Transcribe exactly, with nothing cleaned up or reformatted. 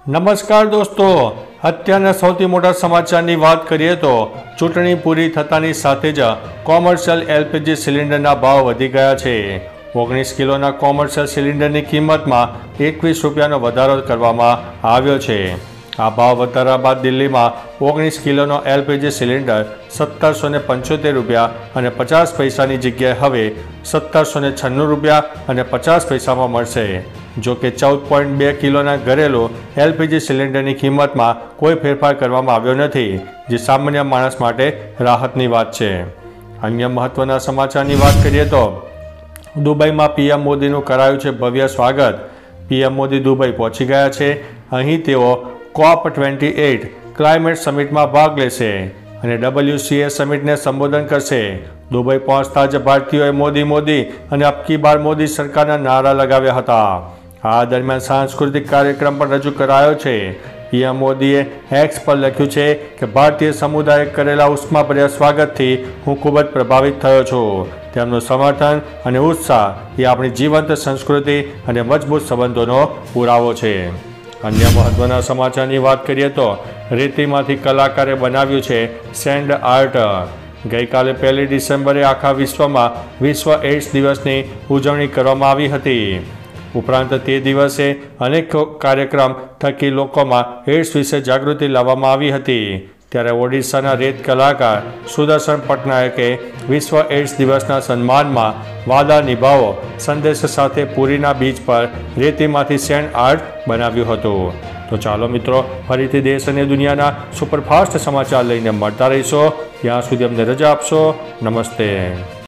નમસ્કાર દોસ્તો, અત્યારના સૌથી મોટા સમાચારની વાત કરીએ તો ચૂંટણી પૂરી થતાની સાથે જ કોમર્શિયલ એલપીજી સિલિન્ડરના ભાવ વધી ગયા છે। ઓગણીસ કિલોના કોમર્શિયલ સિલિન્ડરની કિંમતમાં એકવીસ રૂપિયાનો વધારો કરવામાં આવ્યો છે। આ ભાવ વધારા બાદ દિલ્હીમાં ઓગણીસ કિલોનો એલપીજી સિલિન્ડર સત્તરસો ને પંચોતેર રૂપિયા અને પચાસ પૈસાની જગ્યાએ હવે સત્તરસો ને છન્નું રૂપિયા અને પચાસ પૈસામાં મળશે। જો કે ચૌદ પોઈન્ટ બે કિલોના ઘરેલું એલપીજી સિલિન્ડરની કિંમતમાં કોઈ ફેરફાર કરવામાં આવ્યો નથી, જે સામાન્ય માણસ માટે રાહતની વાત છે। અન્ય મહત્વના સમાચારની વાત કરીએ તો દુબઈમાં પીએમ મોદીનું કરાયું છે ભવ્ય સ્વાગત। પીએમ મોદી દુબઈ પહોંચી ગયા છે। અહીં તેઓ કોપ ટ્વેન્ટી એઇટ ક્લાઇમેટ સમિટમાં ભાગ લેશે અને ડબલ્યુસીએ સમિટને સંબોધન કરશે। દુબઈ પહોંચતા જ ભારતીયોએ મોદી મોદી અને અબ કી બાર મોદી સરકારના નારા લગાવ્યા હતા। આ દરમિયાન સાંસ્કૃતિક કાર્યક્રમ પણ રજૂ કરાયો છે। પીએમ મોદીએ એક્સ પર લખ્યું છે કે ભારતીય સમુદાયે કરેલા ઉષ્માભર્યા સ્વાગતથી હું ખૂબ જ પ્રભાવિત થયો છું। તેમનું સમર્થન અને ઉત્સાહ એ આપણી જીવંત સંસ્કૃતિ અને મજબૂત સંબંધોનો પુરાવો છે। અન્ય મહત્વના સમાચારની વાત કરીએ તો રેતીમાંથી કલાકારે બનાવ્યું છે સેન્ડ આર્ટ। ગઈકાલે પહેલી ડિસેમ્બરે આખા વિશ્વમાં વિશ્વ એઇડ્સ દિવસની ઉજવણી કરવામાં આવી હતી। ઉપરાંત તે દિવસે અનેક કાર્યક્રમ થકી લોકોમાં એઇડ્સ વિશે જાગૃતિ લાવવામાં આવી હતી। ત્યારે ઓડિશાના રેત કલાકાર સુદર્શન પટનાયકે વિશ્વ એઇડ્સ દિવસના સન્માનમાં વાદા નિભાવો સંદેશ સાથે પુરીના બીચ પર રેતીમાંથી સેન્ડ આર્ટ બનાવ્યું હતું। તો ચાલો મિત્રો, ફરીથી દેશ અને દુનિયાના સુપરફાસ્ટ સમાચાર લઈને મળતા રહીશો। ત્યાં સુધી અમને રજા આપશો। નમસ્તે।